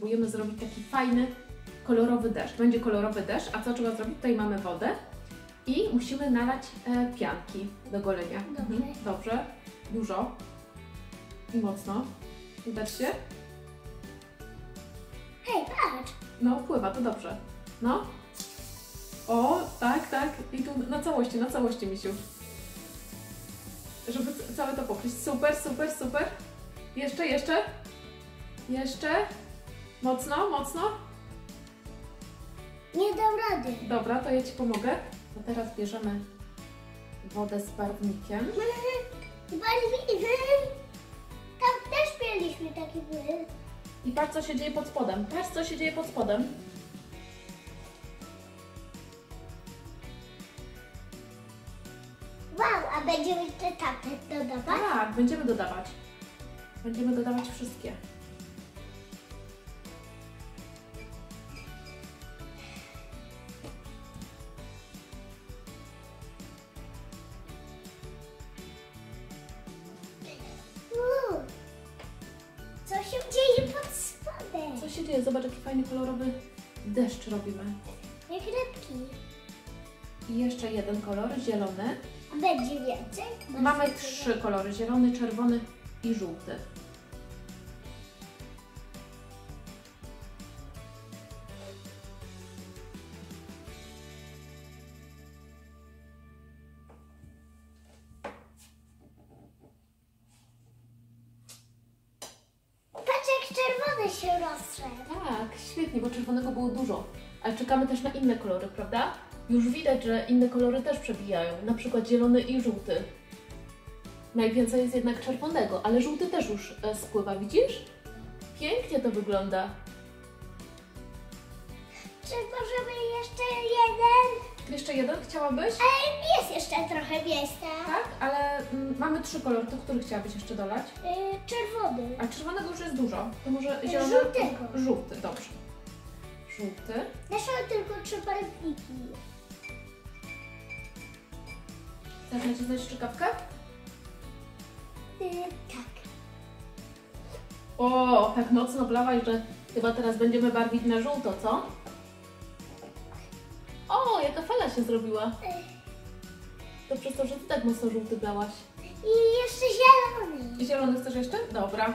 potrzebujemy zrobić taki fajny, kolorowy deszcz. Będzie kolorowy deszcz, a co trzeba zrobić? Tutaj mamy wodę i musimy nalać pianki do golenia. Dobrze. Dobrze, dużo i mocno. Widać się? Hej, patrz! No, pływa, to dobrze. No. O, tak, tak. I tu na całości, misiu. Żeby całe to pokryć. Super, super, super. Jeszcze, jeszcze. Jeszcze. Mocno, mocno. Nie dam rady. Dobra, to ja Ci pomogę. To teraz bierzemy wodę z barwnikiem. Tam też mieliśmy taki wy. I patrz, co się dzieje pod spodem. Patrz, co się dzieje pod spodem. Wow, a będziemy te tapy dodawać? Tak, będziemy dodawać. Będziemy dodawać wszystkie. Co się dzieje pod spodem? Co się dzieje? Zobacz, jaki fajny, kolorowy deszcz robimy. Jak rybki. I jeszcze jeden kolor, zielony. A będzie więcej? Mamy 3 kolory, zielony, czerwony i żółty. Patrz, jak czerwony się rozszedł. Tak, świetnie, bo czerwonego było dużo. Ale czekamy też na inne kolory, prawda? Już widać, że inne kolory też przebijają, na przykład zielony i żółty. Najwięcej jest jednak czerwonego, ale żółty też już spływa, widzisz? Pięknie to wygląda. Czy możemy jeszcze jeden? Jeszcze jeden chciałabyś? Jest jeszcze trochę miejsca. Tak, ale mamy 3 kolory, to który chciałabyś jeszcze dolać? Czerwony. A czerwonego już jest dużo, to może zielony? Żółtego. Żółty, dobrze. Żółty. Naszło tylko 3 barwniki. Chcesz nacisnąć strzykawkę? Tak. O, tak mocno blałaś, że chyba teraz będziemy barwić na żółto, co? O, jaka fala się zrobiła. To przez to, że ty tak mocno żółty blałaś. I jeszcze zielony. I zielony chcesz jeszcze? Dobra.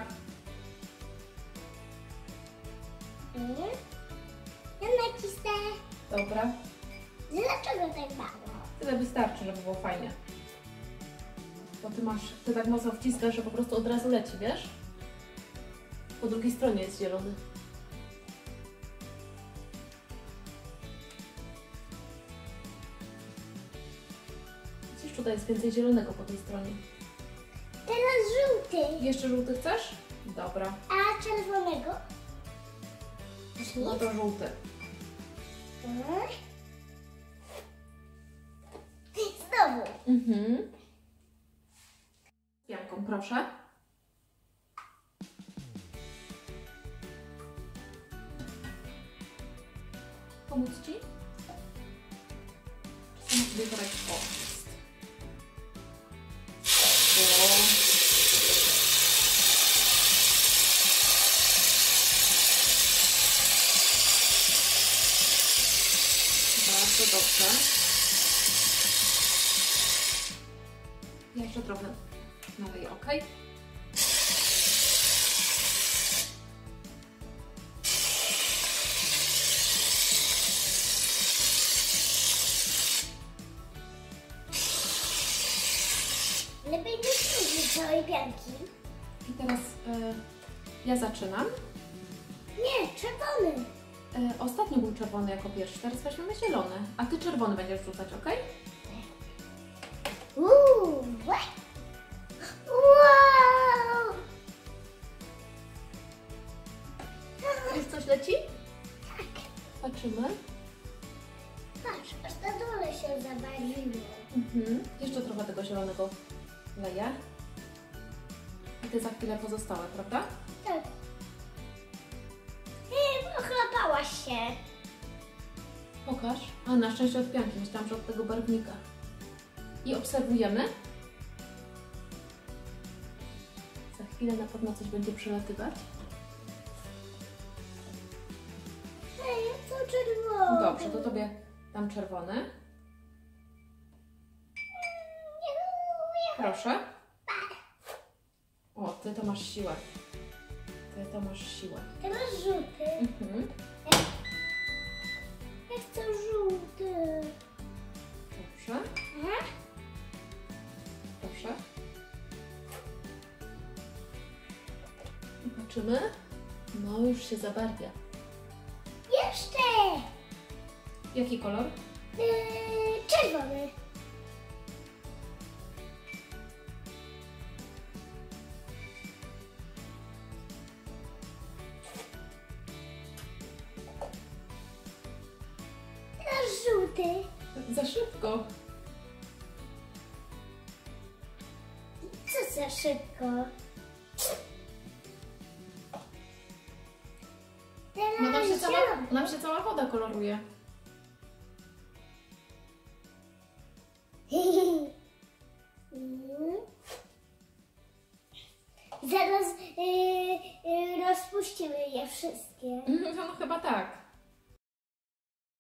Ja nacisnę. Dobra. Dlaczego tak mało? Tyle wystarczy, żeby było fajnie. Bo ty tak mocno wciskasz, że po prostu od razu leci, wiesz? Po drugiej stronie jest zielony. Widzisz, tutaj jest więcej zielonego po tej stronie. Teraz żółty. Jeszcze żółty chcesz? Dobra. A czerwonego? No to żółty. Znowu. Pianką, proszę. Pomóc Ci? Czy sobie wybierać? O, jest. Bardzo dobrze. Jeszcze trochę naleję, ok? Lepiej nie użyć całej pianki. I teraz ja zaczynam. Nie, czerwony. Ostatnio był czerwony jako pierwszy, teraz weźmiemy zielony, a Ty czerwony będziesz rzucać, ok? Wow! Już coś leci? Tak. Patrzymy. Patrz, aż na dole się zabarwiło. Jeszcze trochę tego zielonego leję. I Ty za chwilę pozostałe, prawda? Tak. Ochlapałaś się. Pokaż. A, na szczęście od pianki, myślałam, że od tego barwnika. I obserwujemy. Za chwilę na pewno coś będzie przelatywać. czerwony. Dobrze, to tobie dam czerwony. Proszę. O, ty to masz siłę. Ty to masz siłę. Teraz żółty. Mhm. Ja chcę żółty. Dobrze. Aha. Proszę. Zobaczymy. No, już się zabarwia. Jeszcze. Jaki kolor? Czerwony. Teraz żółty. Za szybko. Co za szybko. No Teraz nam się cała woda koloruje. Zaraz rozpuścimy je wszystkie. No chyba tak.